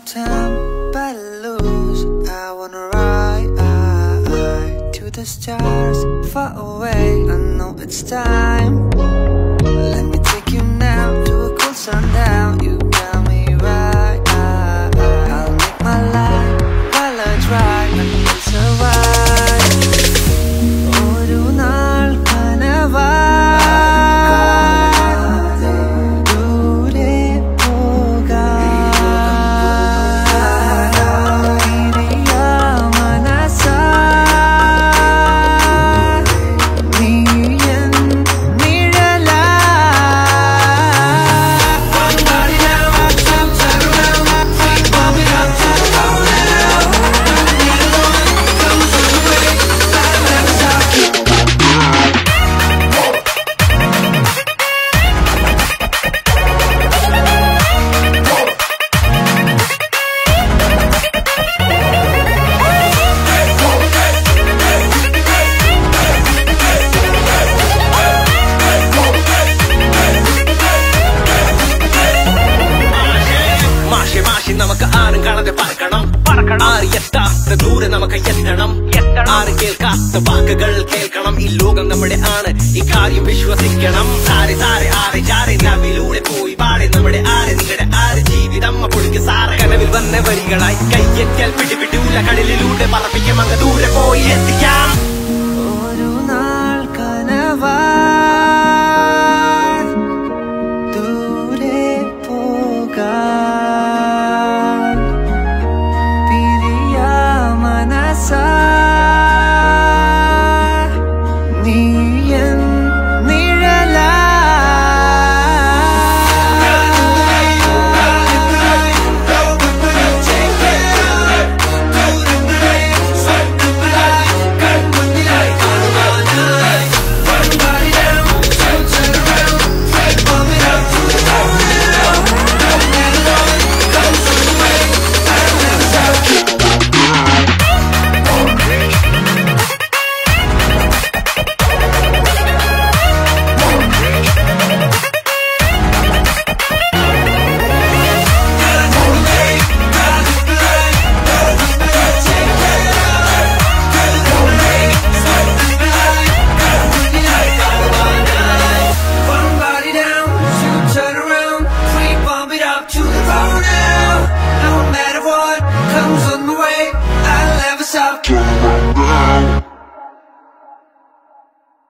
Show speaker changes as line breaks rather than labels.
time, but I lose. I wanna ride to the stars, far away. I know it's time. Let me take you now to a cool sundown. You got me right. I'll make my life while I try and survive. ഒരു നാൾ കനവാതെ ദൂരെ നമുക്ക് ആരും കാണാതെ പറക്കണം ആര് എത്താത്ത ദൂരെ നമുക്ക് എത്തണം ആരും കേൾക്കാത്ത വാക്കുകൾ കേൾക്കണം ഈ ലോകം നമ്മുടെ ആണ് ഈ കാര്യം വിശ്വസിക്കണം സാരെ സാരെ ആരെ ചാരെ നവിലൂടെ പോയി പാടെ നമ്മുടെ ആരെ നിങ്ങളുടെ ആര് ജീവിതം പൊളിക്ക് സാറെ കനവിൽ വന്ന വരികളായി കയ്യെത്തിയാൽ പിടിപിടിയുള്ള കടലിലൂടെ പറപ്പിക്കാം അങ്ങ് ദൂരെ പോയി എത്തിക്കാം